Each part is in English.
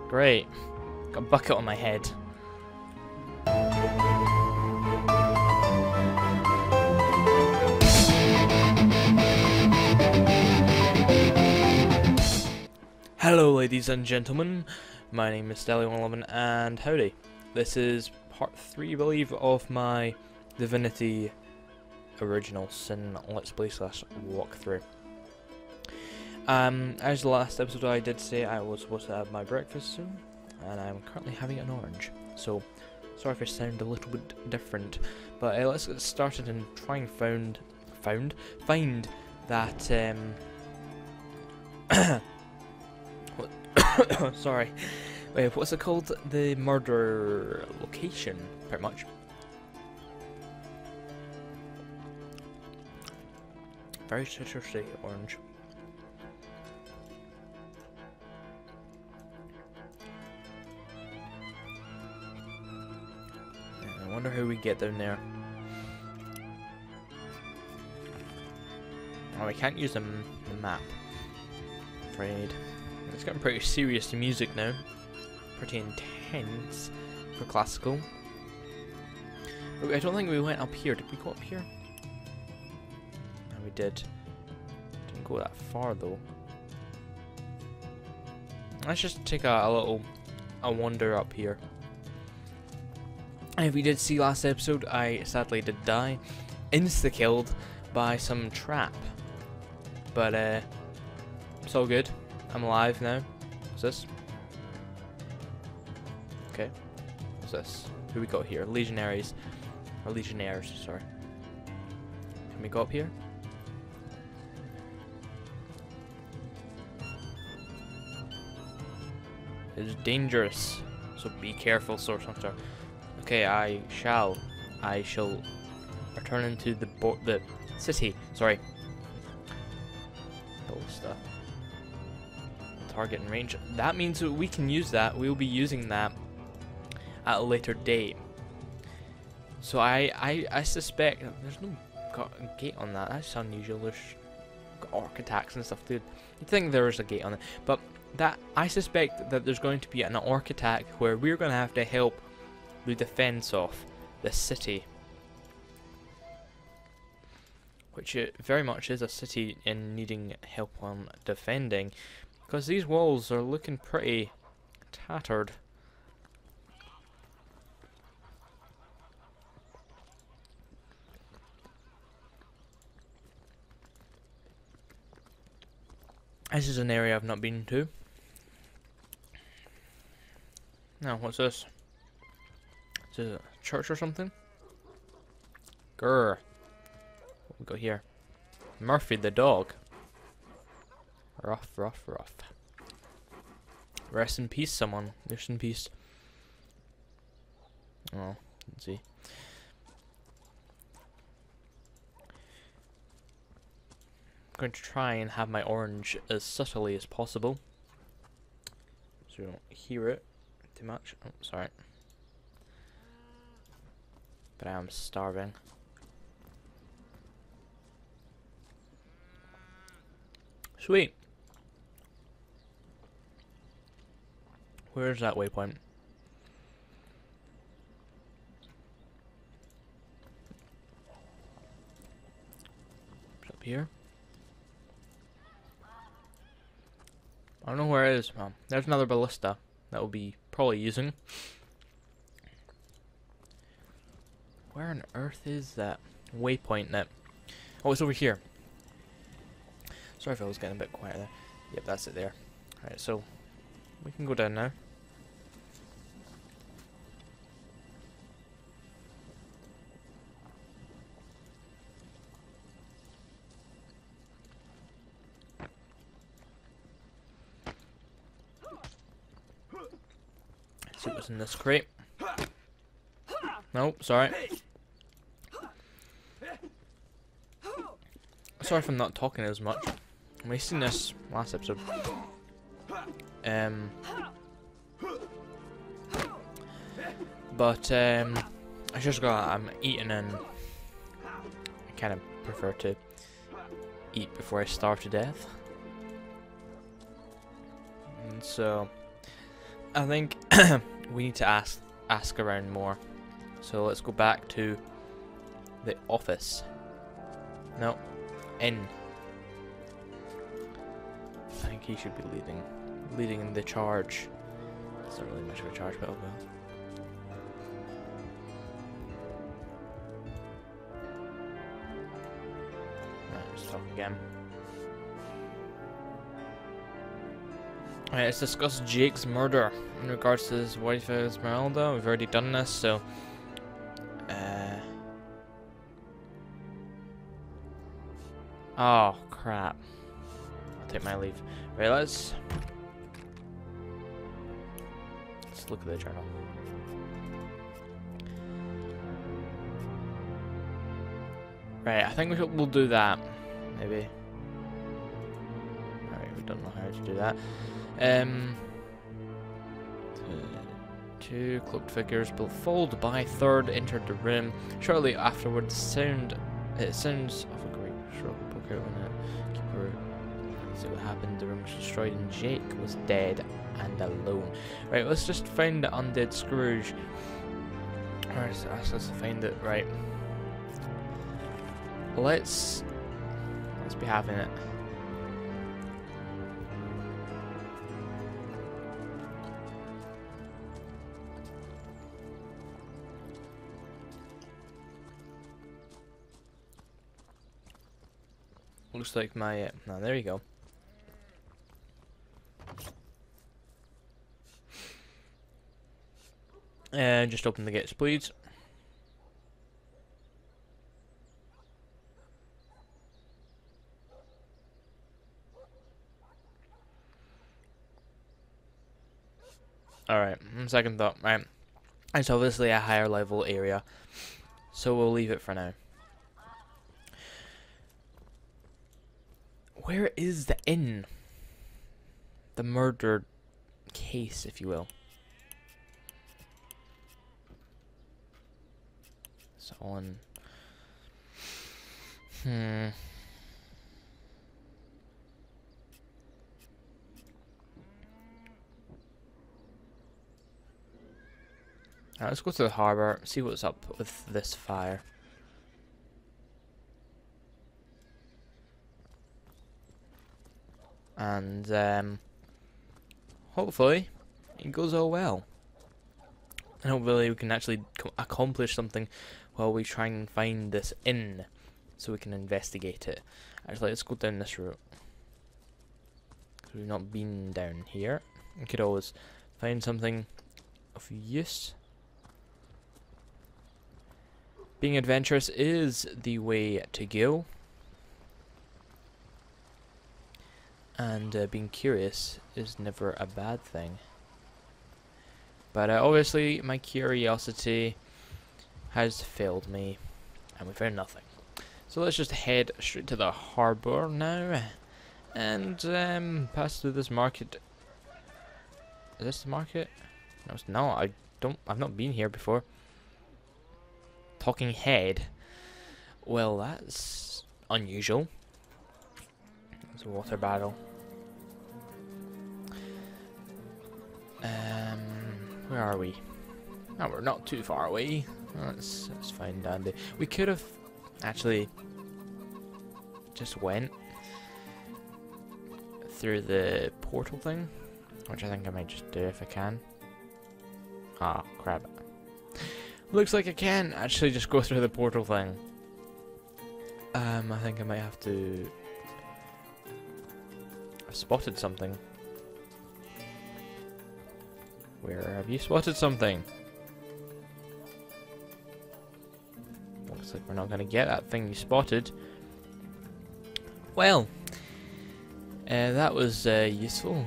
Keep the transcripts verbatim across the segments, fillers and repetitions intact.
Great. Got a bucket on my head. Hello ladies and gentlemen, my name is Stalli one eleven and howdy. This is part three, I believe, of my Divinity Original Sin Let's Play slash walkthrough. Um, as the last episode I did say I was supposed to have my breakfast soon, and I'm currently having an orange. So, sorry if I sound a little bit different, but uh, let's get started and try and found, found, find that, um, sorry, wait, what's it called? The murder location, pretty much. Very citrusy orange. I wonder how we get down there. Oh, we can't use the, m the map. I'm afraid. It's getting pretty serious music now. Pretty intense for classical. But I don't think we went up here. Did we go up here? No, we did. Didn't go that far though. Let's just take a, a little a wander up here. And if we did see last episode, I sadly did die, insta-killed by some trap. But uh, it's all good. I'm alive now. What's this? Okay. What's this? Who we got here? Legionaries. Or Legionnaires, sorry. Can we go up here? It's dangerous, so be careful, Sword Hunter. Okay, I shall. I shall return into the bo the city. Sorry. Stuff. Target and range. That means that we can use that. We will be using that at a later date. So I I I suspect there's no gate on that. That's unusual. There's orc attacks and stuff, dude. You'd think there was a gate on it, but that I suspect that there's going to be an orc attack where we're going to have to help the defense of the city, which it very much is a city in needing help on defending, because these walls are looking pretty tattered. This is an area I've not been to. Now, what's this? Is it a church or something? Grr. What we got here? Murphy the dog. Rough, rough, rough. Rest in peace, someone. Rest in peace. Oh, let's see. I'm going to try and have my orange as subtly as possible, so you don't hear it too much. Oh, sorry. But I am starving. Sweet. Where's that waypoint? It's up here. I don't know where it is. Oh, there's another ballista that we'll be probably using. Where on earth is that waypoint that? Oh, it's over here. Sorry if I was getting a bit quiet there. Yep, that's it there. Alright, so we can go down now. Let's see what's in this crate. Nope, sorry. Sorry if I'm not talking as much. We've seen this last episode. Um, but um, I just got. I'm eating, and I kind of prefer to eat before I starve to death. And so I think we need to ask ask around more. So let's go back to the office. No, in. I think he should be leading, leading the charge. It's not really much of a charge, but oh well. Right, let's talk again. Alright, let's discuss Jake's murder in regards to his wife Esmeralda. We've already done this, so uh oh crap. I'll take my leave. Right, let's let's look at the journal. Right, I think we should, we'll do that. Maybe. Alright, we don't know how to do that. Um, two cloaked figures, both followed by third, entered the room. Shortly afterwards, sound it sounds of a great struggle broke out in it. Keeper, see what happened. The room was destroyed, and Jake was dead and alone. Right, let's just find the undead Scrooge. Alright, so ask us to find it. Right, let's let's be having it. Looks like my... Uh, no, there you go. And just open the gates, please. Alright, second thought. Right. It's obviously a higher level area, so we'll leave it for now. Where is the inn? The murder case, if you will. It's on. Hmm. Alright, let's go to the harbour, see what's up with this fire. And um, hopefully it goes all well. And hopefully we can actually accomplish something while we try and find this inn, so we can investigate it. Actually, let's go down this route. We've not been down here. We could always find something of use. Being adventurous is the way to go. And uh, being curious is never a bad thing. But uh, obviously my curiosity has failed me, and we found nothing. So let's just head straight to the harbour now, and um, pass through this market. Is this the market? No, it's not. I don't. I've not been here before. Talking head. Well, that's unusual. It's a water battle. Um, where are we? No, we're not too far away. That's that's fine, dandy. We could have actually just went through the portal thing, which I think I might just do if I can. Ah, crap. Looks like I can actually just go through the portal thing. Um, I think I might have to... I've spotted something. Where have you spotted something? Looks like we're not going to get that thing you spotted. Well, uh, that was uh, useful.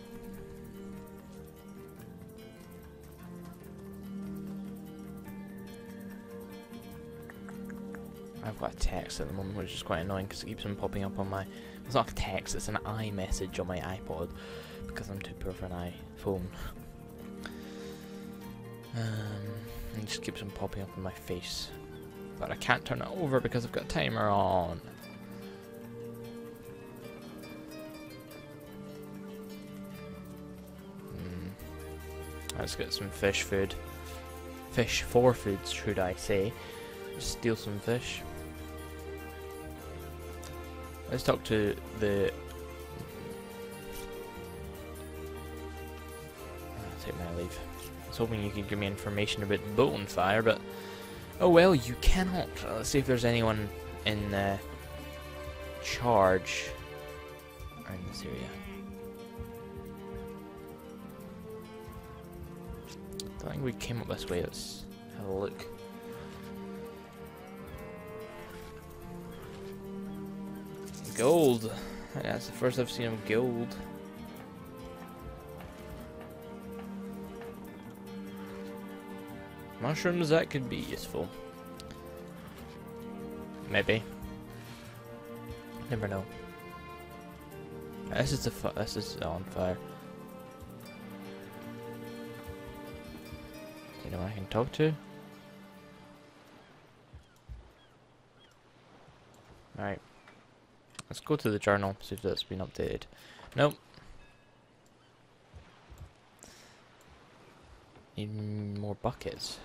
I've got a text at the moment, which is quite annoying because it keeps on popping up on my... It's not a text, it's an iMessage on my iPod because I'm too poor for an iPhone. Um, it just keeps on popping up on my face. But I can't turn it over because I've got a timer on. Hmm. Let's get some fish food. Fish for foods, should I say. Steal some fish. Let's talk to the... I'll take my leave. I was hoping you could give me information about the boat on fire, but... Oh well, you cannot. Uh, let's see if there's anyone in uh, charge in this area. I don't think we came up this way. Let's have a look. Gold. That's the first I've seen of gold. Mushrooms, that could be useful. Maybe. Never know. This is the fu this is on fire. Anyone I can talk to? Alright. Let's go to the journal, see if that's been updated. Nope. Need more buckets.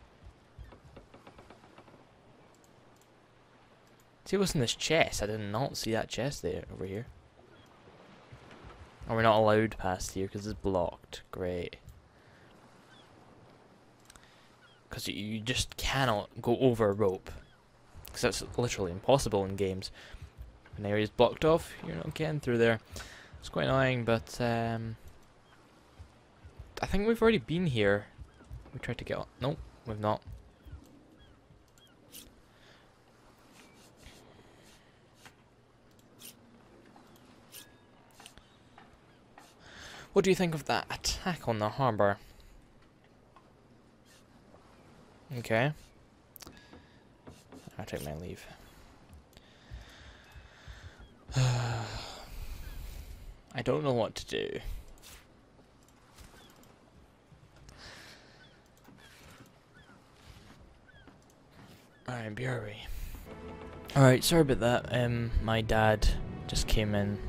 See what's in this chest? I did not see that chest there, over here. Oh, we're not allowed past here because it's blocked. Great. Because you, you just cannot go over a rope. Because that's literally impossible in games. An area's blocked off, you're not getting through there. It's quite annoying, but um, I think we've already been here. We tried to get on. Nope, we've not. What do you think of that attack on the harbour? Okay. I'll take my leave. I don't know what to do. Alright, B R B. Alright, sorry about that. Um, my dad just came in.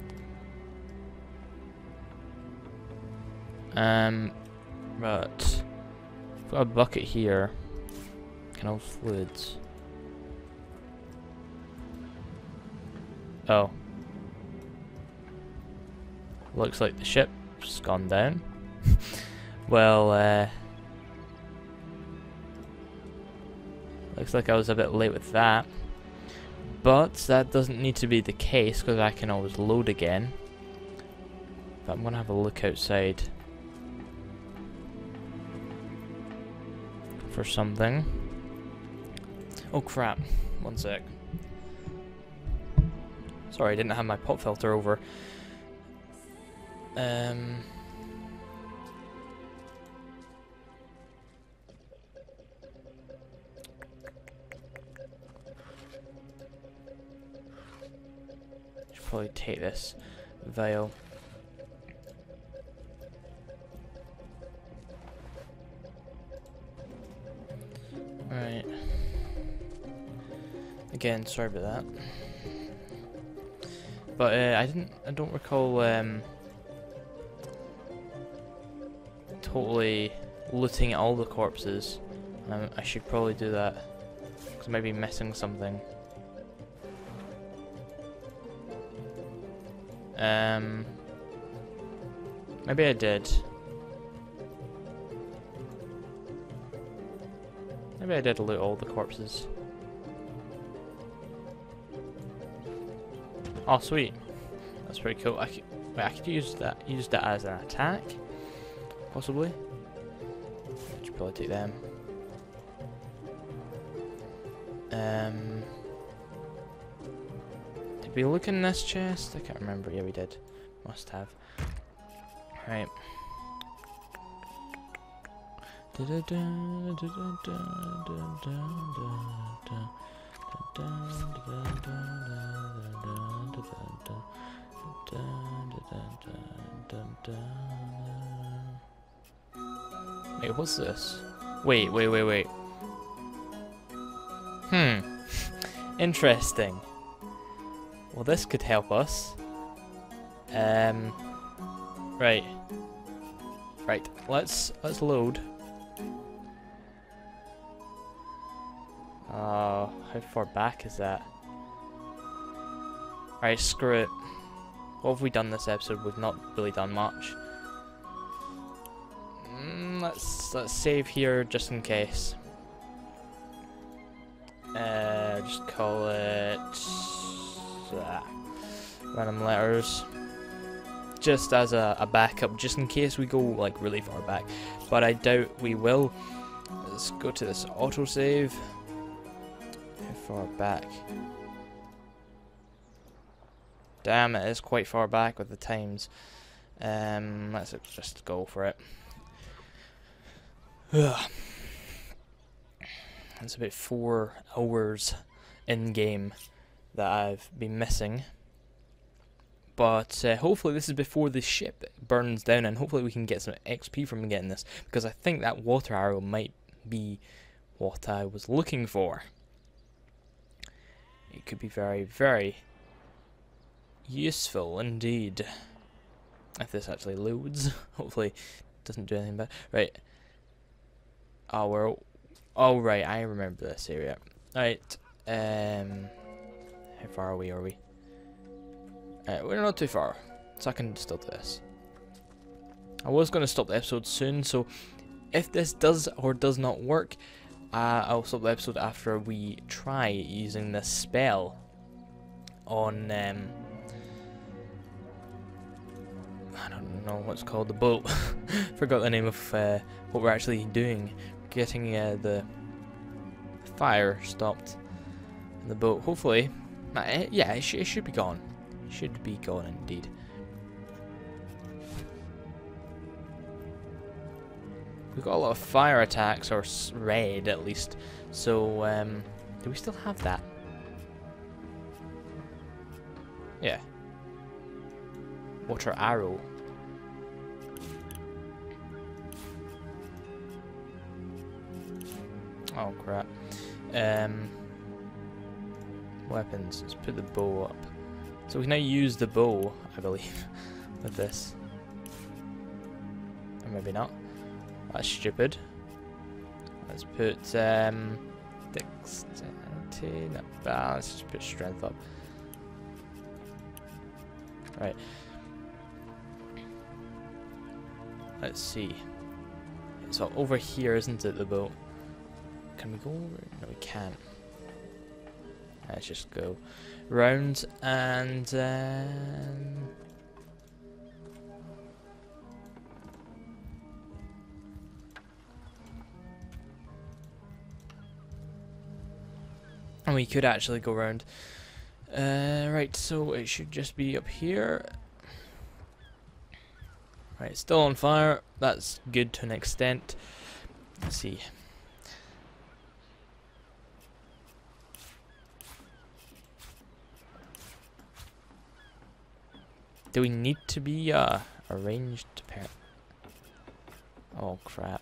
Um, but I've got a bucket here. Can hold fluids. Oh. Looks like the ship's gone down. Well, uh... looks like I was a bit late with that. But that doesn't need to be the case, because I can always load again. But I'm gonna have a look outside for something. Oh crap. One sec. Sorry, I didn't have my pop filter over. Um... Should probably take this vial. Right. Again, sorry about that. But uh, I didn't. I don't recall um, totally looting at all the corpses. Um, I should probably do that because I might be missing something. Um, maybe I did. Maybe I did loot all the corpses. Oh, sweet. That's pretty cool. I could, wait, I could use that use that as an attack, possibly. I should probably take them. Um, did we look in this chest? I can't remember. Yeah, we did. Must have. Right. Wait, what's this? Wait, wait, wait, wait. Hmm. Interesting. Well, this could help us. Um. Right. Right, let's let's load. Uh, how far back is that? Alright, screw it. What have we done this episode? We've not really done much. Mm, let's let's save here just in case. Uh, just call it uh, random letters, just as a, a backup, just in case we go like really far back. But I doubt we will. Let's go to this autosave. How far back? Damn, it is quite far back with the times. Um, let's just go for it. It's about four hours in game that I've been missing. But uh, hopefully this is before the ship burns down, and hopefully we can get some X P from getting this, because I think that water arrow might be what I was looking for. It could be very, very useful indeed. If this actually loads. Hopefully it doesn't do anything bad. Right. Oh, we're... Oh, right, I remember this area. Right. Um, how far away are we? Alright, we're not too far. So I can still do this. I was going to stop the episode soon, so if this does or does not work, uh, I'll stop the episode after we try using this spell on... Um, I don't know what's called, the boat. Forgot the name of uh, what we're actually doing. Getting uh, the fire stopped in the boat. Hopefully, uh, yeah, it, sh it should be gone. It should be gone indeed. We've got a lot of fire attacks, or s red at least. So, um, do we still have that? Yeah. Water arrow. Oh crap. Um, weapons. Let's put the bow up. So we can now use the bow, I believe, with this. Or maybe not. That's stupid. Let's put um, dexterity. No, ah, let's just put strength up. Right. Let's see. So over here, isn't it, the boat? Can we go over? No, we can't. Let's just go round and um, and we could actually go round. Uh, right, so it should just be up here. Right, still on fire. That's good to an extent. Let's see. Do we need to be uh, arranged to pair? Oh crap.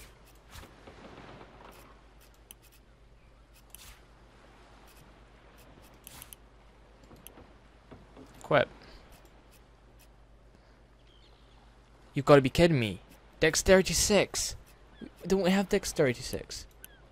Quit. You've got to be kidding me. Dexterity six. Don't we have dexterity six?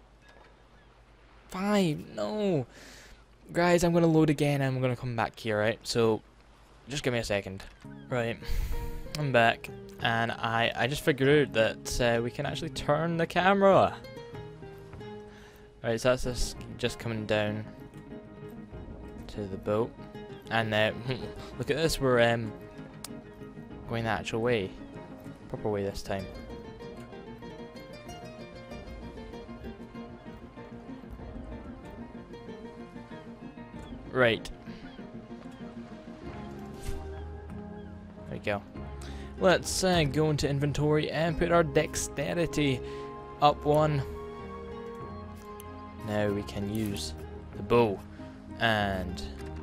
Five. No. Guys, I'm going to load again and I'm going to come back here, right? So, just give me a second. Right. I'm back. And I, I just figured out that uh, we can actually turn the camera. Right, so that's just, just coming down to the boat. And uh, look at this, we're um, going the actual way. Proper way this time. Right. There we go. Let's uh, go into inventory and put our dexterity up one. Now we can use the bow and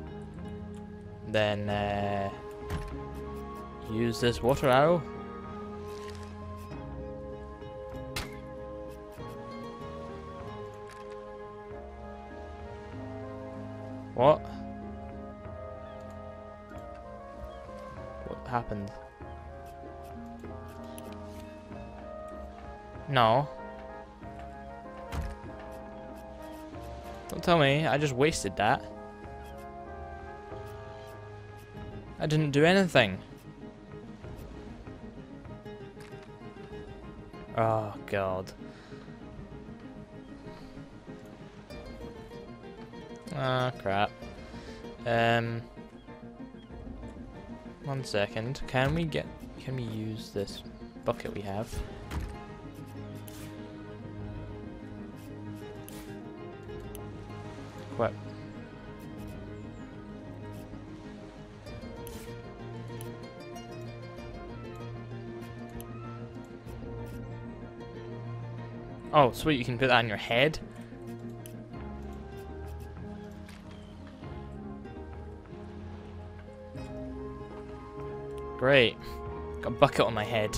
then uh, use this water arrow. What? What happened? No. Don't tell me, I just wasted that. I didn't do anything. Oh, God. Ah, crap. Um, one second. Can we get, can we use this bucket we have? Equip. Oh, sweet, you can put that on your head? Great. Got a bucket on my head.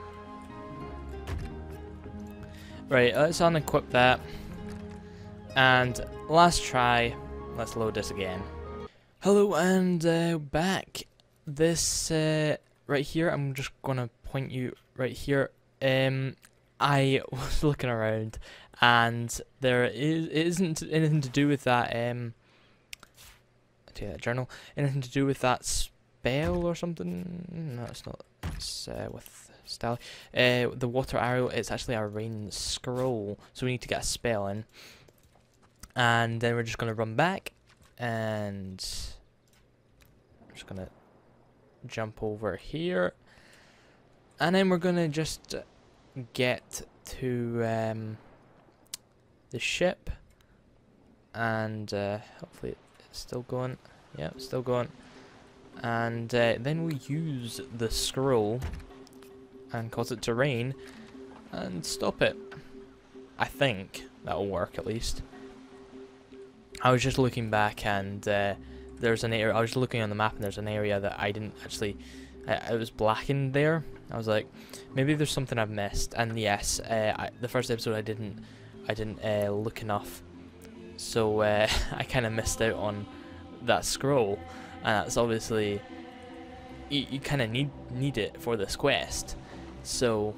Right, let's unequip that. And last try, let's load this again. Hello and uh, back. This uh, right here, I'm just gonna point you right here. Um, I was looking around, and there is it isn't anything to do with that. Um, I take that journal. Anything to do with that spell or something? No, it's not. It's uh, with Stalli. Uh, the water arrow. It's actually a rain scroll, so we need to get a spell in. And then we're just gonna run back, and I'm just gonna jump over here, and then we're gonna just get to um, the ship, and uh, hopefully it's still going. Yeah, it's still going. And uh, then we use the scroll and cause it to rain and stop it. I think that'll work at least. I was just looking back, and uh, there's an area. I was looking on the map, and there's an area that I didn't actually. I, it was blackened there. I was like, maybe there's something I've missed. And yes, uh, I, the first episode I didn't, I didn't uh, look enough, so uh, I kind of missed out on that scroll, and that's obviously you, you kind of need need it for this quest. So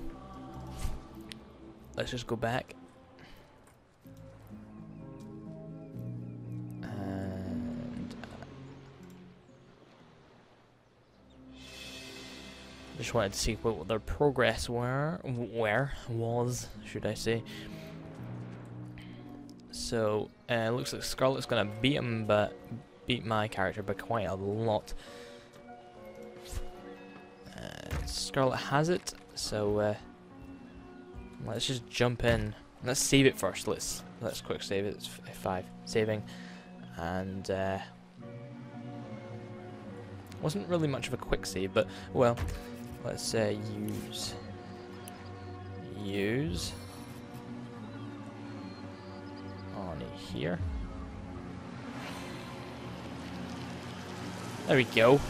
let's just go back. Just wanted to see what their progress were, where was, should I say. So, uh, looks like Scarlet's gonna beat him, but beat my character by quite a lot. Uh, Scarlet has it, so uh, let's just jump in. Let's save it first. Let's let's quick save it. It's F five saving, and uh, wasn't really much of a quick save, but well. Let's uh, use use on here. There we go.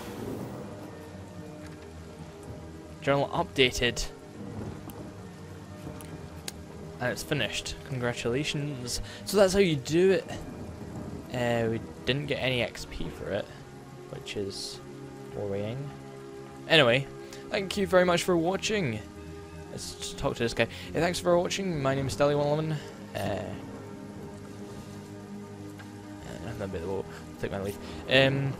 Journal updated, and it's finished. Congratulations. So that's how you do it. Uh, we didn't get any X P for it, which is worrying. Anyway. Thank you very much for watching. Let's just talk to this guy. Hey, thanks for watching. My name is Stalli one eleven. Uh, I'm not a bit low. Take my leave. Um,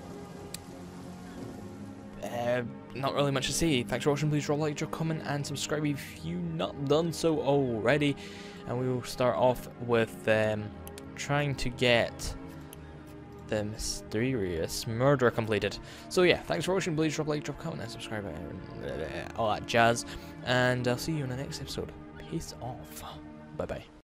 uh, not really much to say. Thanks for watching. Please drop a like, drop a comment, and subscribe if you've not done so already. And we will start off with um, trying to get the mysterious murder completed. So yeah, thanks for watching. Please drop a like, drop a comment, and subscribe, and all that jazz. And I'll see you in the next episode. Peace off. Bye bye.